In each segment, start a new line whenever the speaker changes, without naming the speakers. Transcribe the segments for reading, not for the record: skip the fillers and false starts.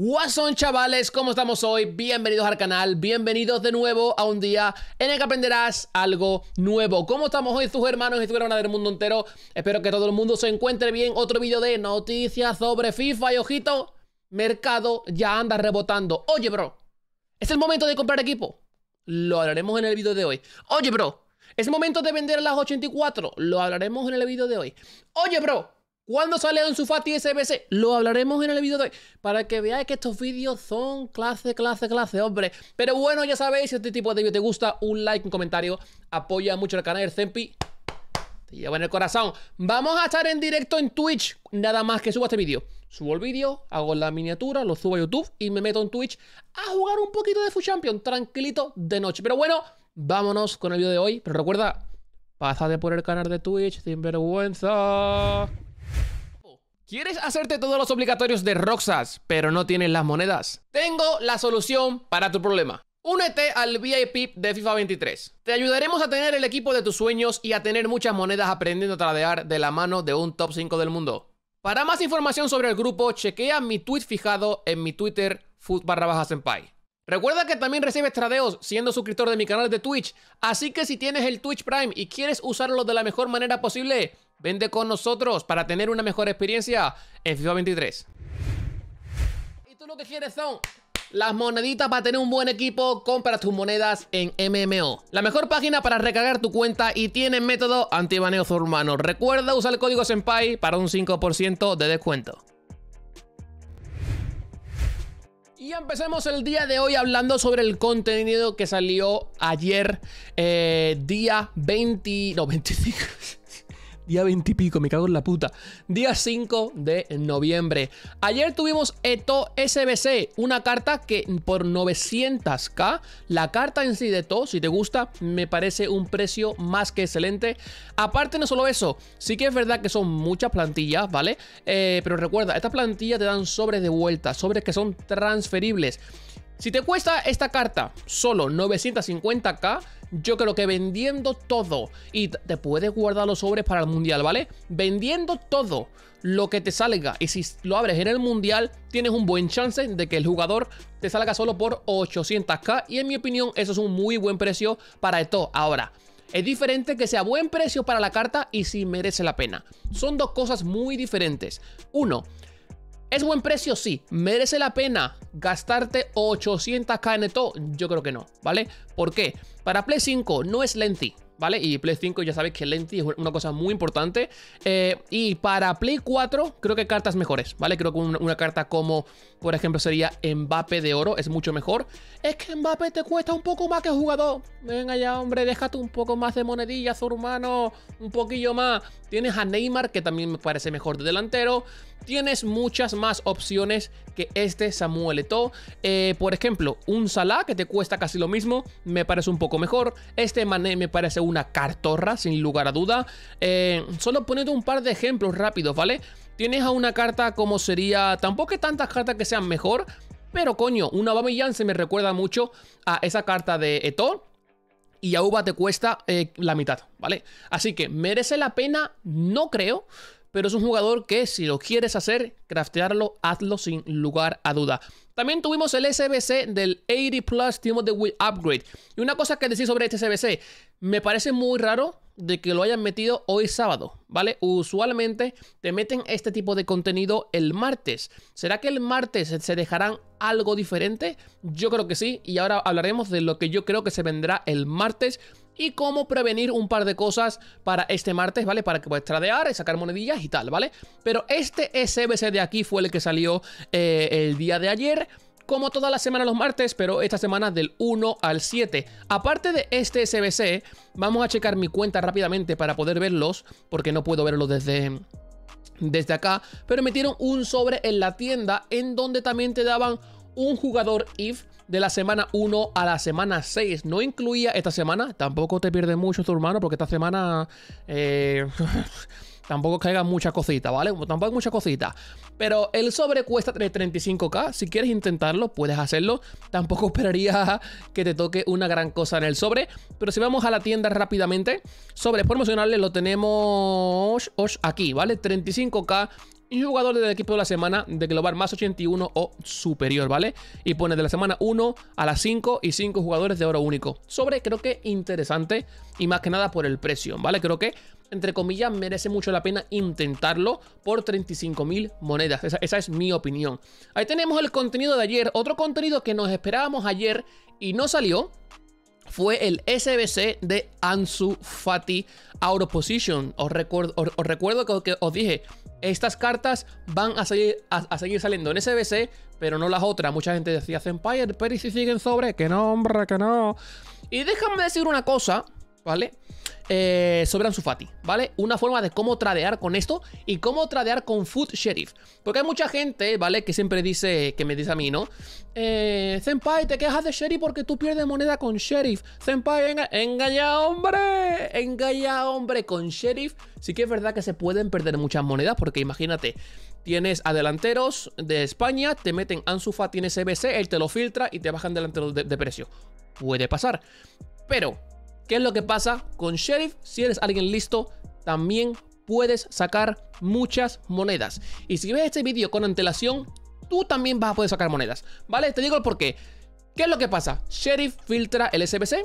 What's on, chavales, ¿cómo estamos hoy? Bienvenidos al canal, bienvenidos de nuevo a un día en el que aprenderás algo nuevo. ¿Cómo estamos hoy tus hermanos y tus hermanas del mundo entero? Espero que todo el mundo se encuentre bien. Otro vídeo de noticias sobre FIFA y ojito, mercado ya anda rebotando. Oye, bro, ¿es el momento de comprar equipo? Lo hablaremos en el vídeo de hoy. Oye, bro, ¿es el momento de vender las 84? Lo hablaremos en el vídeo de hoy. Oye, bro, ¿cuándo sale Ansu Fati SBC? Lo hablaremos en el vídeo de hoy. Para que veáis que estos vídeos son clase, hombre. Pero bueno, ya sabéis, si este tipo de vídeo te gusta, un like, un comentario. Apoya mucho el canal, el Zempi te lleva en el corazón. Vamos a estar en directo en Twitch. Nada más que suba este vídeo. Subo el vídeo, hago la miniatura, lo subo a YouTube y me meto en Twitch a jugar un poquito de FUT Champions, tranquilito de noche. Pero bueno, vámonos con el vídeo de hoy. Pero recuerda, pásate por el canal de Twitch sin vergüenza. ¿Quieres hacerte todos los obligatorios de Roxas, pero no tienes las monedas? Tengo la solución para tu problema. Únete al VIP de FIFA 23. Te ayudaremos a tener el equipo de tus sueños y a tener muchas monedas aprendiendo a tradear de la mano de un top 5 del mundo. Para más información sobre el grupo, chequea mi tweet fijado en mi Twitter, @Senpai. Recuerda que también recibes tradeos siendo suscriptor de mi canal de Twitch, así que si tienes el Twitch Prime y quieres usarlo de la mejor manera posible, vende con nosotros para tener una mejor experiencia en FIFA 23. Y tú lo que quieres son las moneditas para tener un buen equipo. Compra tus monedas en MMO, la mejor página para recargar tu cuenta y tiene método antibaneo humano. Recuerda usar el código Senpai para un 5% de descuento. Y empecemos el día de hoy hablando sobre el contenido que salió ayer, día 20... No, 25... Día 20 y pico, me cago en la puta. Día 5 de noviembre. Ayer tuvimos Eto'o SBC, una carta que por 900k, la carta en sí de Eto'o, si te gusta, me parece un precio más que excelente. Aparte, no solo eso, sí que es verdad que son muchas plantillas, ¿vale? Pero recuerda, estas plantillas te dan sobres de vuelta, sobres que son transferibles. Si te cuesta esta carta solo 950k, yo creo que vendiendo todo, y te puedes guardar los sobres para el mundial, ¿vale? Vendiendo todo lo que te salga, y si lo abres en el mundial, tienes un buen chance de que el jugador te salga solo por 800k, y en mi opinión eso es un muy buen precio para Eto'o. Ahora, es diferente que sea buen precio para la carta y si merece la pena. Son dos cosas muy diferentes. Uno, ¿es buen precio? Sí. ¿Merece la pena gastarte 800k en Eto'o? Yo creo que no, ¿vale? ¿Por qué? Para Play 5 no es lengthy, ¿vale? Y Play 5 ya sabéis que lengthy es una cosa muy importante. Y para Play 4 creo que cartas mejores, ¿vale? Creo que una carta como, por ejemplo, sería Mbappé de oro es mucho mejor. Es que Mbappé te cuesta un poco más que jugador. Venga ya, hombre, déjate un poco más de monedillas, hermano. Un poquillo más. Tienes a Neymar, que también me parece mejor de delantero. Tienes muchas más opciones que este Samuel Eto'o. Por ejemplo, un Salah que te cuesta casi lo mismo, me parece un poco mejor. Este Mané me parece una cartorra, sin lugar a duda. Solo poniendo un par de ejemplos rápidos, ¿vale? Tienes a una carta como sería... Tampoco hay tantas cartas que sean mejor, pero coño, una Aubameyang se me recuerda mucho a esa carta de Eto'o. Y a Uba te cuesta la mitad, ¿vale? Así que, ¿merece la pena? No creo. Pero es un jugador que si lo quieres hacer, craftearlo, hazlo sin lugar a duda. También tuvimos el SBC del 80 Plus Team of the Week Upgrade. Y una cosa que decir sobre este SBC, me parece muy raro de que lo hayan metido hoy sábado, ¿vale? Usualmente te meten este tipo de contenido el martes. ¿Será que el martes se dejarán algo diferente? Yo creo que sí, y ahora hablaremos de lo que yo creo que se vendrá el martes y cómo prevenir un par de cosas para este martes, ¿vale? Para que puedas tradear y sacar monedillas y tal, ¿vale? Pero este SBC de aquí fue el que salió el día de ayer, como toda la semana los martes, pero esta semana del 1 al 7. Aparte de este SBC, vamos a checar mi cuenta rápidamente para poder verlos, porque no puedo verlos desde acá, pero metieron un sobre en la tienda en donde también te daban un jugador IF de la semana 1 a la semana 6. No incluía esta semana, tampoco te pierdes mucho tu hermano, porque esta semana tampoco caiga mucha cosita, ¿vale? Tampoco hay mucha cosita. Pero el sobre cuesta 35k. Si quieres intentarlo, puedes hacerlo. Tampoco esperaría que te toque una gran cosa en el sobre. Pero si vamos a la tienda rápidamente, sobres promocionales lo tenemos aquí, ¿vale? 35k. y jugador del equipo de la semana de global más 81 o superior, ¿vale? Y pone de la semana 1 a la 5 y 5 jugadores de oro único. Creo que interesante y más que nada por el precio, ¿vale? Creo que, entre comillas, merece mucho la pena intentarlo por 35.000 monedas. Esa es mi opinión. Ahí tenemos el contenido de ayer. Otro contenido que nos esperábamos ayer y no salió fue el SBC de Ansu Fati Out of Position. Os recuerdo que os dije, estas cartas van a seguir saliendo en SBC, pero no las otras. Mucha gente decía, Senpai, pero ¿y si siguen sobre? Que no, hombre, que no. Y déjame decir una cosa, ¿vale? Sobre Ansu Fati, ¿vale? Una forma de cómo tradear con esto y cómo tradear con Food Sheriff. Porque hay mucha gente, ¿vale? Que siempre dice, que me dice a mí, ¿no? Senpai, te quejas de Sheriff porque tú pierdes moneda con Sheriff. Senpai, engaña, hombre, con Sheriff. Sí que es verdad que se pueden perder muchas monedas porque imagínate, tienes a delanteros de España, te meten Ansu Fati en SBC, él te lo filtra y te bajan delanteros de precio. Puede pasar. Pero ¿qué es lo que pasa con Sheriff? Si eres alguien listo, también puedes sacar muchas monedas. Y si ves este vídeo con antelación, tú también vas a poder sacar monedas, ¿vale? Te digo el porqué. ¿Qué es lo que pasa? Sheriff filtra el SBC,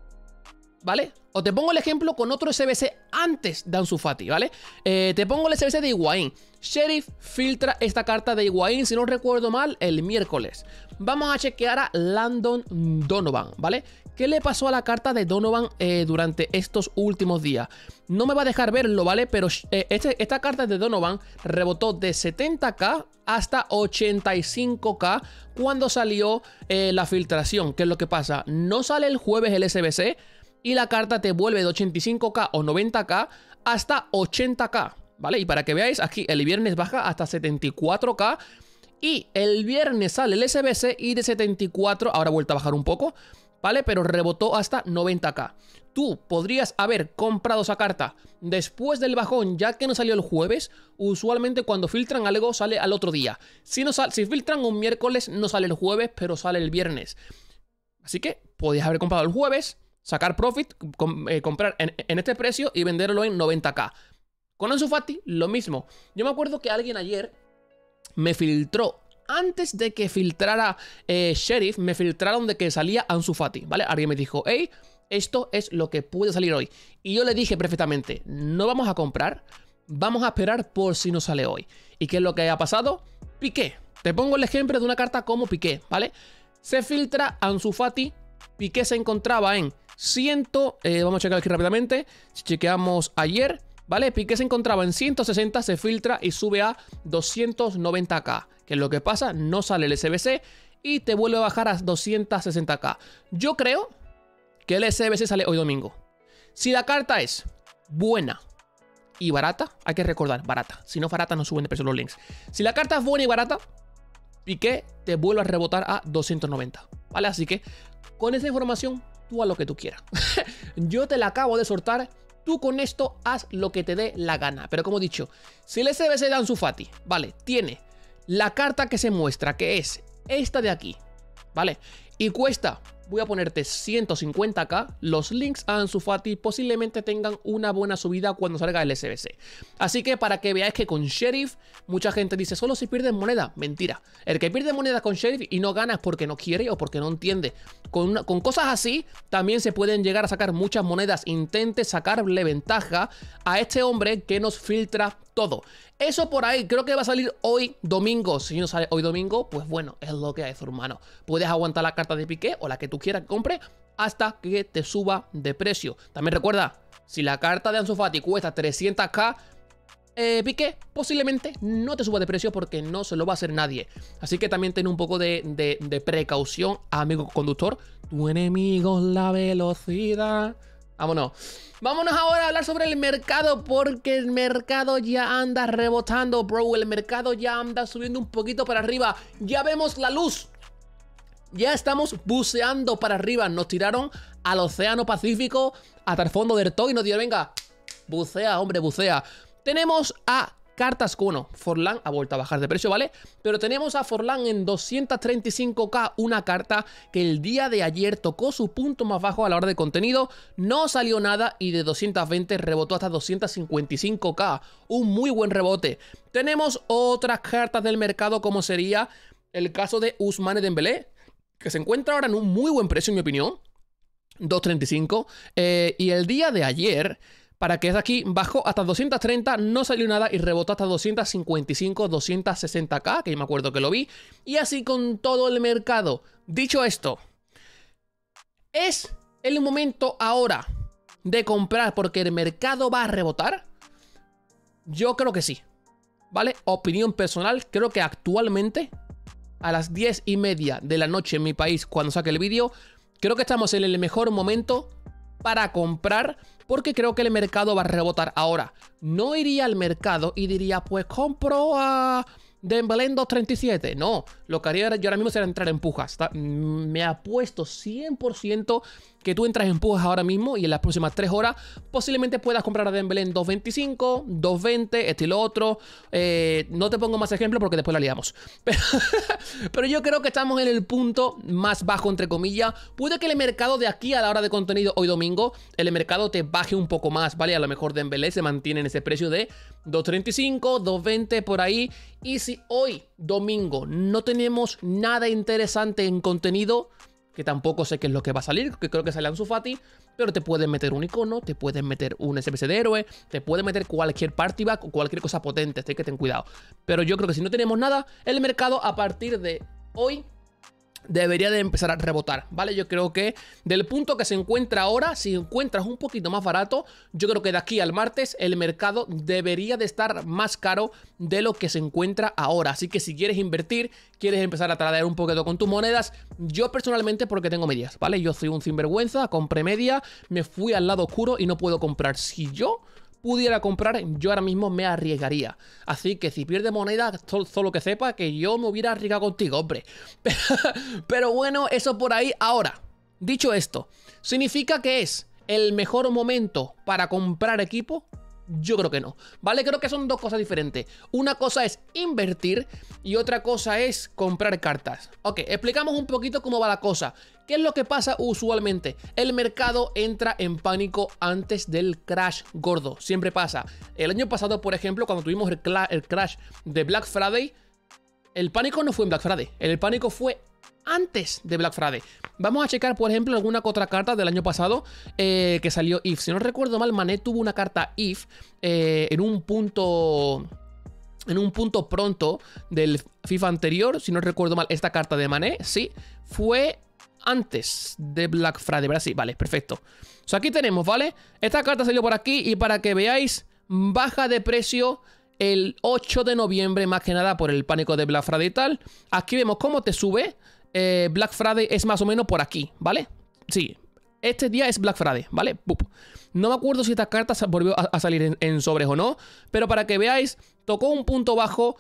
¿vale? O te pongo el ejemplo con otro SBC antes de Ansu Fati, ¿vale? Te pongo el SBC de Higuaín. Sheriff filtra esta carta de Higuaín, si no recuerdo mal, el miércoles. Vamos a chequear a Landon Donovan, ¿vale? ¿Qué le pasó a la carta de Donovan durante estos últimos días? No me va a dejar verlo, ¿vale? Pero esta carta de Donovan rebotó de 70k hasta 85k cuando salió la filtración. ¿Qué es lo que pasa? No sale el jueves el SBC y la carta te vuelve de 85k o 90k hasta 80k, ¿vale? Y para que veáis, aquí el viernes baja hasta 74k. Y el viernes sale el SBC y de 74, ahora ha vuelto a bajar un poco, ¿vale? Pero rebotó hasta 90k. Tú podrías haber comprado esa carta después del bajón, ya que no salió el jueves. Usualmente cuando filtran algo sale al otro día. Si filtran un miércoles, no sale el jueves, pero sale el viernes. Así que podías haber comprado el jueves, sacar profit, comprar en este precio y venderlo en 90k. Con Ansu Fati, lo mismo. Yo me acuerdo que alguien ayer me filtró, antes de que filtrara Sheriff, me filtraron de que salía Ansu Fati, ¿vale? Alguien me dijo, hey, esto es lo que puede salir hoy. Y yo le dije perfectamente, no vamos a comprar, vamos a esperar por si no sale hoy. ¿Y qué es lo que ha pasado? Piqué. Te pongo el ejemplo de una carta como Piqué, ¿vale? Se filtra Ansu Fati, Piqué se encontraba en 100, vamos a checar aquí rápidamente, si chequeamos ayer, ¿vale? Piqué se encontraba en 160, se filtra y sube a 290k. ¿Qué es lo que pasa? No sale el SBC y te vuelve a bajar a 260k. Yo creo que el SBC sale hoy domingo. Si la carta es buena y barata, hay que recordar, barata. Si no barata, no suben de precio los links. Si la carta es buena y barata, Piqué te vuelve a rebotar a 290, ¿vale? Así que con esa información, tú haz lo que tú quieras. Yo te la acabo de soltar. Tú con esto haz lo que te dé la gana. Pero como he dicho, si el SBC de Ansu Fati, ¿vale? Tiene la carta que se muestra, que es esta de aquí, ¿vale? Y cuesta, voy a ponerte 150k, los links a Ansu Fati posiblemente tengan una buena subida cuando salga el SBC. Así que para que veáis que con Sheriff, mucha gente dice, solo si pierdes moneda. Mentira. El que pierde moneda con Sheriff y no gana es porque no quiere o porque no entiende. Con cosas así, también se pueden llegar a sacar muchas monedas. Intente sacarle ventaja a este hombre que nos filtra todo. Eso por ahí, creo que va a salir hoy domingo. Si no sale hoy domingo, pues bueno, es lo que hay, hermano. Puedes aguantar la carta de Piqué o la que tú quieras que compre hasta que te suba de precio. También recuerda, si la carta de Ansu Fati cuesta 300k, Piqué posiblemente no te suba de precio porque no se lo va a hacer nadie. Así que también ten un poco de precaución, amigo conductor. Tu enemigo es la velocidad. Vámonos. Vámonos ahora a hablar sobre el mercado, porque el mercado ya anda rebotando, bro. El mercado ya anda subiendo un poquito para arriba. Ya vemos la luz. Ya estamos buceando para arriba. Nos tiraron al océano Pacífico hasta el fondo del todo y nos dijeron, venga, bucea, hombre, bucea. Tenemos a cartas, bueno, Forlán ha vuelto a bajar de precio, ¿vale? Pero tenemos a Forlán en 235k, una carta que el día de ayer tocó su punto más bajo a la hora de contenido, no salió nada y de 220 rebotó hasta 255k, un muy buen rebote. Tenemos otras cartas del mercado como sería el caso de Ousmane Dembélé, que se encuentra ahora en un muy buen precio en mi opinión, 235, y el día de ayer, para que es aquí, bajó hasta 230, no salió nada y rebotó hasta 255, 260k, que yo me acuerdo que lo vi. Y así con todo el mercado. Dicho esto, ¿es el momento ahora de comprar porque el mercado va a rebotar? Yo creo que sí, ¿vale? Opinión personal, creo que actualmente, a las 10:30 de la noche en mi país, cuando saque el vídeo, creo que estamos en el mejor momento para comprar, porque creo que el mercado va a rebotar. Ahora, no iría al mercado y diría, pues compro a Dembélé en 2.37. No, lo que haría yo ahora mismo será entrar en pujas. Me apuesto 100% que tú entras en pujas ahora mismo y en las próximas 3 horas posiblemente puedas comprar a Dembélé en 2.25, 2.20, estilo otro. No te pongo más ejemplos porque después la liamos. Pero yo creo que estamos en el punto más bajo, entre comillas. Puede que el mercado de aquí a la hora de contenido hoy domingo, el mercado te baje un poco más, ¿vale? A lo mejor Dembélé se mantiene en ese precio de 2.35, 2.20 por ahí. Y si hoy domingo no tenemos nada interesante en contenido, que tampoco sé qué es lo que va a salir, que creo que sale Ansu Fati, pero te pueden meter un icono, te pueden meter un SBC de héroe, te pueden meter cualquier party back o cualquier cosa potente, así que ten cuidado. Pero yo creo que si no tenemos nada, el mercado a partir de hoy debería de empezar a rebotar, ¿vale? Yo creo que del punto que se encuentra ahora, si encuentras un poquito más barato, yo creo que de aquí al martes el mercado debería de estar más caro de lo que se encuentra ahora. Así que si quieres invertir, quieres empezar a tradear un poquito con tus monedas, yo personalmente porque tengo medias, ¿vale? Yo soy un sinvergüenza, compré media, me fui al lado oscuro y no puedo comprar. Si yo pudiera comprar, yo ahora mismo me arriesgaría. Así que si pierde moneda, solo que sepa que yo me hubiera arriesgado contigo, hombre. Pero bueno, eso por ahí. Ahora, dicho esto, ¿significa que es el mejor momento para comprar equipo? Yo creo que no, ¿vale? Creo que son dos cosas diferentes. Una cosa es invertir y otra cosa es comprar cartas. Ok, explicamos un poquito cómo va la cosa. ¿Qué es lo que pasa usualmente? El mercado entra en pánico antes del crash gordo. Siempre pasa. El año pasado, por ejemplo, cuando tuvimos el crash de Black Friday, el pánico no fue en Black Friday. El pánico fue antes de Black Friday. Vamos a checar, por ejemplo, alguna otra carta del año pasado que salió IF. Si no recuerdo mal, Mané tuvo una carta IF en un punto pronto del FIFA anterior. Si no recuerdo mal, esta carta de Mané, sí, fue antes de Black Friday, ¿verdad? Sí, vale, perfecto. O sea, aquí tenemos, ¿vale? Esta carta salió por aquí y para que veáis, baja de precio el 8 de noviembre, más que nada por el pánico de Black Friday y tal. Aquí vemos cómo te sube. Black Friday es más o menos por aquí, ¿vale? Sí, este día es Black Friday, ¿vale? ¡Pup! No me acuerdo si esta carta volvió a salir en sobres o no, pero para que veáis, tocó un punto bajo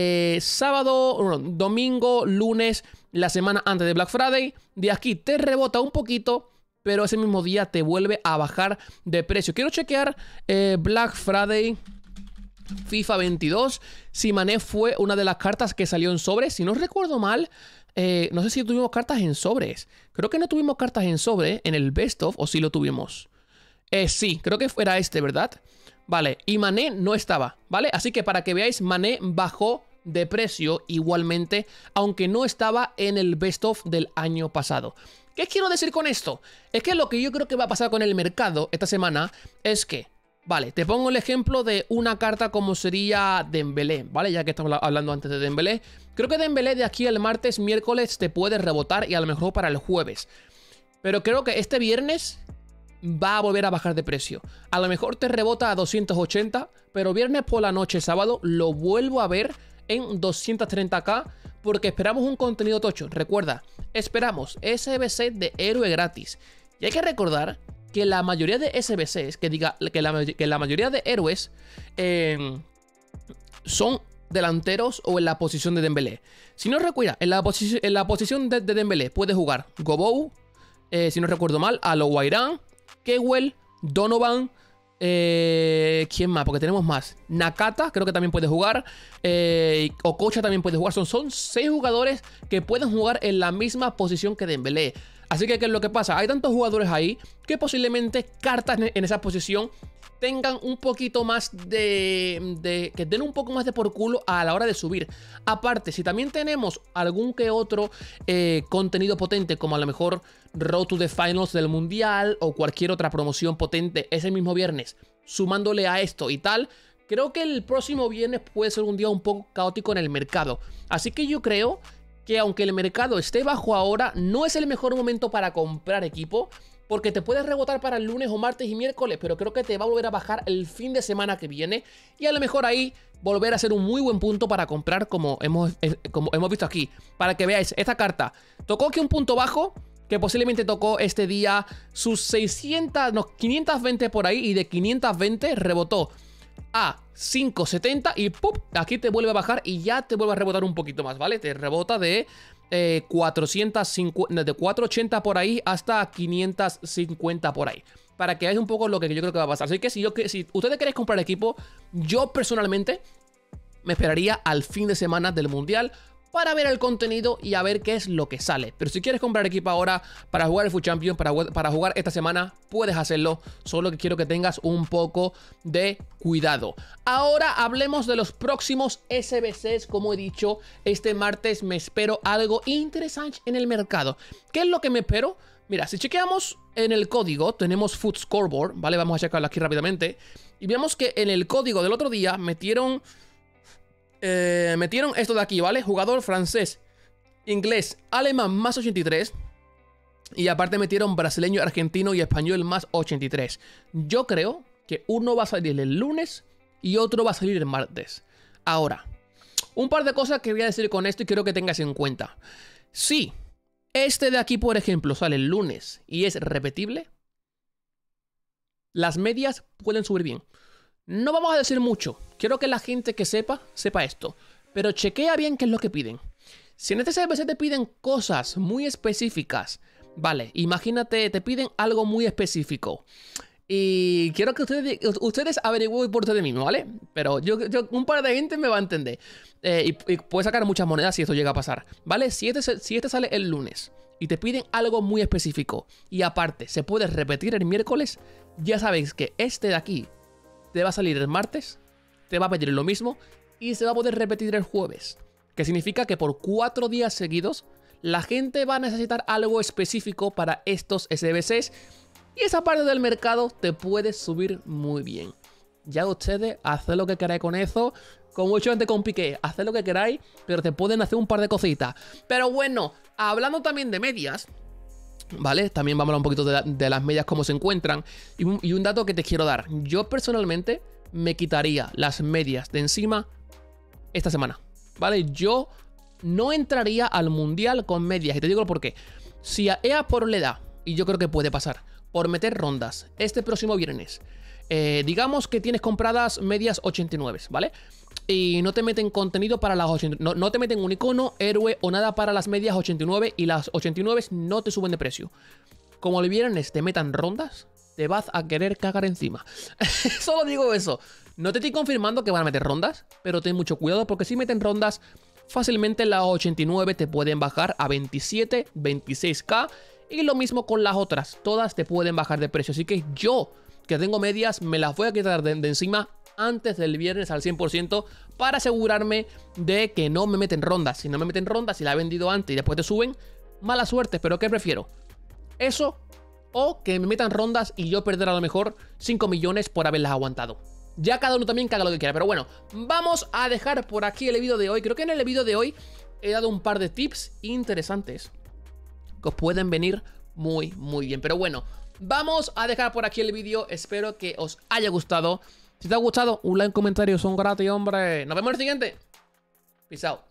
sábado, domingo, lunes, la semana antes de Black Friday. De aquí te rebota un poquito, pero ese mismo día te vuelve a bajar de precio. Quiero chequear Black Friday FIFA 22, si Mané fue una de las cartas que salió en sobres. Si no recuerdo mal, no sé si tuvimos cartas en sobres. Creo que no tuvimos cartas en sobre en el Best of, o si lo tuvimos. Sí, creo que era este, ¿verdad? Vale, y Mané no estaba, ¿vale? Así que para que veáis, Mané bajó de precio igualmente, aunque no estaba en el Best of del año pasado. ¿Qué quiero decir con esto? Es que lo que yo creo que va a pasar con el mercado esta semana es que, vale, te pongo el ejemplo de una carta como sería Dembélé, ¿vale? Ya que estamos hablando antes de Dembélé. Creo que Dembélé de aquí al martes, miércoles te puede rebotar y a lo mejor para el jueves. Pero creo que este viernes va a volver a bajar de precio. A lo mejor te rebota a 280, pero viernes por la noche, sábado, lo vuelvo a ver en 230k porque esperamos un contenido tocho. Recuerda, esperamos SBC de héroe gratis. Y hay que recordar que la mayoría de SBCs, que la mayoría de héroes son delanteros o en la posición de Dembélé. Si no recuerda, en la posición de Dembélé puede jugar Gobou, si no recuerdo mal, Alowairán, Kewell, Donovan, ¿Quién más? Porque tenemos más. Nakata creo que también puede jugar. Okocha también puede jugar. Son 6 jugadores que pueden jugar en la misma posición que Dembélé. Así que, ¿qué es lo que pasa? Hay tantos jugadores ahí que posiblemente cartas en esa posición tengan un poquito más que den un poco más de por culo a la hora de subir. Aparte, si también tenemos algún que otro contenido potente, como a lo mejor Road to the Finals del Mundial o cualquier otra promoción potente ese mismo viernes, sumándole a esto y tal, creo que el próximo viernes puede ser un día un poco caótico en el mercado. Así que yo creo que aunque el mercado esté bajo ahora, no es el mejor momento para comprar equipo, porque te puedes rebotar para el lunes o martes y miércoles, pero creo que te va a volver a bajar el fin de semana que viene y a lo mejor ahí volver a ser un muy buen punto para comprar como hemos visto aquí. Para que veáis, esta carta tocó aquí un punto bajo que posiblemente tocó este día sus 520 por ahí, y de 520 rebotó a 570 y ¡pum! Aquí te vuelve a bajar y ya te vuelve a rebotar un poquito más, ¿vale? Te rebota de 480 por ahí hasta 550 por ahí, para que veáis un poco lo que yo creo que va a pasar. Así que si ustedes queréis comprar equipo, yo personalmente me esperaría al fin de semana del Mundial para ver el contenido y a ver qué es lo que sale. Pero si quieres comprar equipo ahora para jugar el FUT Champions, para jugar esta semana, puedes hacerlo. Solo que quiero que tengas un poco de cuidado. Ahora hablemos de los próximos SBCs. Como he dicho, este martes me espero algo interesante en el mercado. ¿Qué es lo que me espero? Mira, si chequeamos en el código, tenemos FUT Scoreboard, ¿vale? Vamos a checarlo aquí rápidamente. Y vemos que en el código del otro día metieron esto de aquí, ¿vale? Jugador francés, inglés, alemán más 83. Y aparte metieron brasileño, argentino y español más 83. Yo creo que uno va a salir el lunes y otro va a salir el martes. Ahora, un par de cosas que voy a decir con esto y quiero que tengas en cuenta. Si este de aquí, por ejemplo, sale el lunes y es repetible, las medias pueden subir bien. No vamos a decir mucho. Quiero que la gente que sepa esto. Pero chequea bien qué es lo que piden. Si en este CBC te piden cosas muy específicas, vale, imagínate, te piden algo muy específico. Y quiero que ustedes averigüen por ustedes mismos, ¿vale? Pero un par de gente me va a entender. Y puede sacar muchas monedas si esto llega a pasar, ¿vale? Si este sale el lunes y te piden algo muy específico y aparte se puede repetir el miércoles, ya sabéis que este de aquí te va a salir el martes, te va a pedir lo mismo y se va a poder repetir el jueves. Que significa que por 4 días seguidos la gente va a necesitar algo específico para estos SBCs y esa parte del mercado te puede subir muy bien. Ya ustedes haced lo que queráis con eso. Como he hecho antes con Piqué, haced lo que queráis, pero te pueden hacer un par de cositas. Pero bueno, hablando también de medias, ¿vale? También vamos a hablar un poquito de las medias, cómo se encuentran. Y un dato que te quiero dar. Yo personalmente me quitaría las medias de encima esta semana, ¿vale? Yo no entraría al Mundial con medias. Y te digo por qué. Si a EA por le da, y yo creo que puede pasar, por meter rondas este próximo viernes, digamos que tienes compradas medias 89, ¿vale? Y no te meten contenido para las 89, no te meten un icono, héroe o nada para las medias 89 y las 89 no te suben de precio. Como el viernes te metan rondas, te vas a querer cagar encima. Solo digo eso. No te estoy confirmando que van a meter rondas, pero ten mucho cuidado porque si meten rondas, fácilmente las 89 te pueden bajar a 27, 26k y lo mismo con las otras. Todas te pueden bajar de precio. Así que yo, que tengo medias, me las voy a quitar de encima antes del viernes al 100% para asegurarme de que no me meten rondas. Si no me meten rondas, si la he vendido antes y después te suben, mala suerte. Pero ¿qué prefiero? Eso o que me metan rondas y yo perder a lo mejor 5 millones por haberlas aguantado. Ya cada uno también que haga lo que quiera. Pero bueno, vamos a dejar por aquí el vídeo de hoy. Creo que en el vídeo de hoy he dado un par de tips interesantes que os pueden venir muy bien. Pero bueno, vamos a dejar por aquí el vídeo. Espero que os haya gustado. Si te ha gustado, un like, un comentario son gratis, hombre. Nos vemos en el siguiente. Peace out.